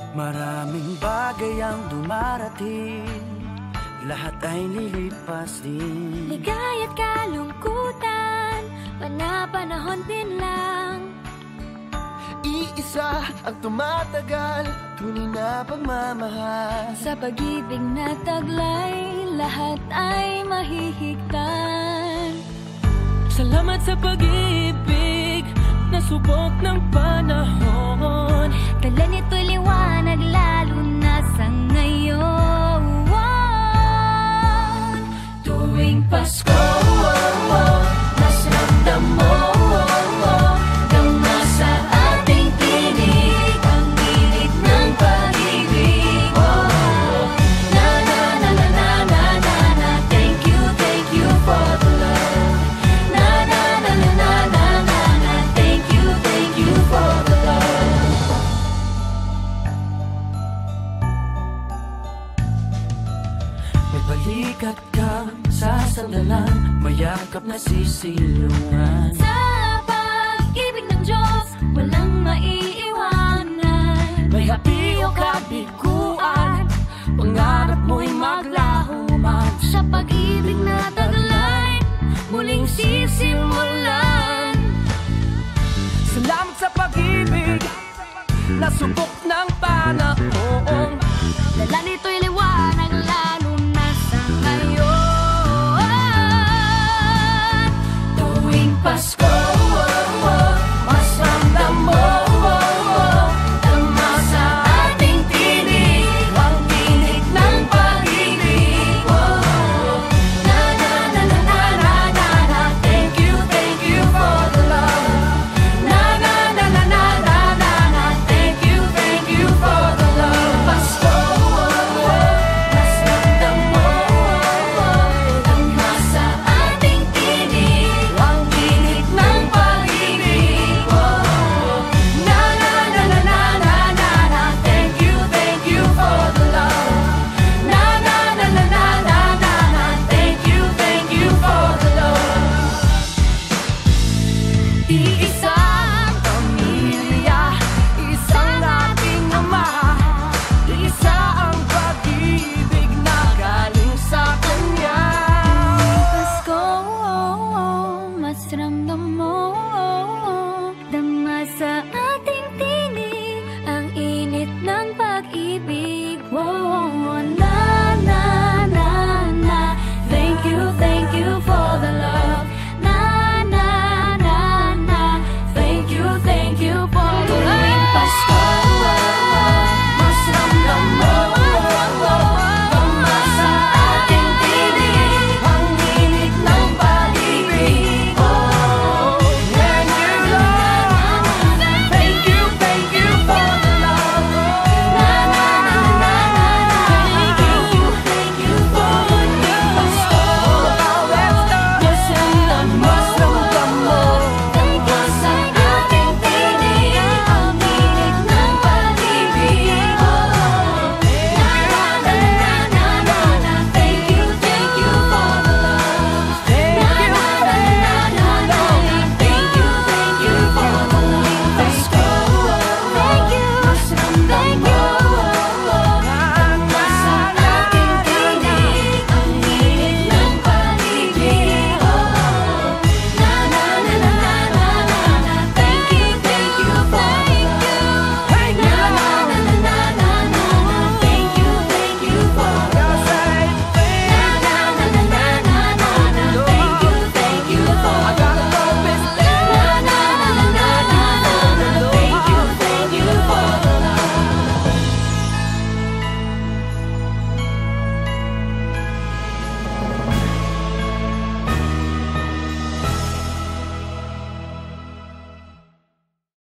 Maraming bagay ang dumarating, lahat ay lilipas din. Ligaya't kalungkutan, panapanahon din lang. Iisa ang tumatagal, tunay na pagmamahal. Sa pag-ibig na taglay, lahat ay mahihigtan. Salamat sa pag-ibig, nasubok ng panahon. Dala nito'y liwanag, lalo na sa ngayon. Tuwing Pasko, mas ramdam mo, gama sa ating tinig, ang init ng pag-ibig. Na na na na na na na na, thank you for the love. Na na na na na na na na, thank you for the love. May balikat kang sasandalan, mayakap na sisilungan. Sa pag-ibig ng Diyos, walang maiiwanan. May hapi o kabiguan, pangarap mo'y maglaho man. Sa pag-ibig na taglay, muling sisimulan. Salamat sa pag-ibig, nasubok